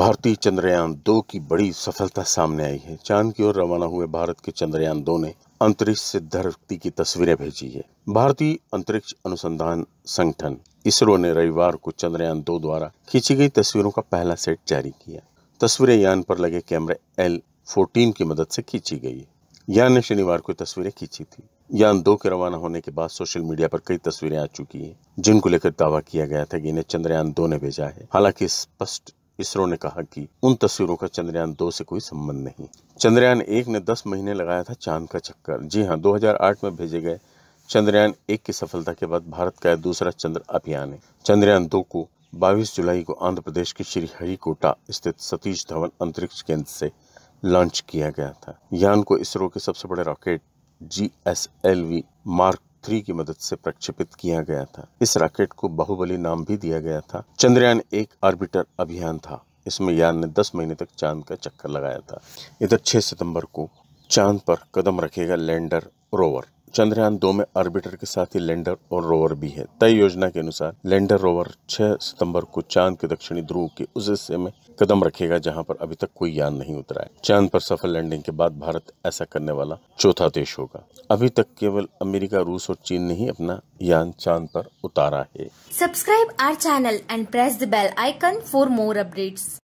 भारतीय चंद्रयान-2 की बड़ी सफलता सामने आई है। चांद की ओर रवाना हुए भारत के चंद्रयान-2 ने अंतरिक्ष से धरती की तस्वीरें भेजी है। भारतीय अंतरिक्ष अनुसंधान संगठन इसरो ने रविवार को चंद्रयान-2 द्वारा खींची गई तस्वीरों का पहला सेट जारी किया। तस्वीरें यान पर लगे कैमरे L-14 की मदद से खींची गई है। यान ने शनिवार को तस्वीरें खींची थी। यान 2 के रवाना होने के बाद सोशल मीडिया पर कई तस्वीरें आ चुकी हैं, जिनको लेकर दावा किया गया था कि इन्हें चंद्रयान-2 ने भेजा है। हालांकि स्पष्ट इसरो ने कहा कि उन तस्वीरों का चंद्रयान-2 से कोई संबंध नहीं। चंद्रयान-1 ने 10 महीने लगाया था चांद का चक्कर। जी हां, 2008 में भेजे गए चंद्रयान-1 की सफलता के बाद भारत का यह दूसरा चंद्र अभियान है। चंद्रयान-2 को 22 जुलाई को आंध्र प्रदेश के श्रीहरिकोटा स्थित सतीश धवन अंतरिक्ष केंद्र से लॉन्च किया गया था। यान को इसरो के सबसे बड़े रॉकेट GSLV मार्क 3 की मदद से प्रक्षेपित किया गया था। इस रॉकेट को बाहुबली नाम भी दिया गया था। चंद्रयान एक ऑर्बिटर अभियान था। इसमें यान ने 10 महीने तक चांद का चक्कर लगाया था। इधर 6 सितंबर को चांद पर कदम रखेगा लैंडर रोवर। चंद्रयान-2 में ऑर्बिटर के साथ ही लैंडर और रोवर भी है। तय योजना के अनुसार लैंडर रोवर 6 सितंबर को चांद के दक्षिणी ध्रुव के उस हिस्से में कदम रखेगा जहां पर अभी तक कोई यान नहीं उतरा है। चांद पर सफल लैंडिंग के बाद भारत ऐसा करने वाला चौथा देश होगा। अभी तक केवल अमेरिका, रूस और चीन ने ही अपना यान चांद पर उतारा है। Subscribe our channel and press the bell icon for more updates.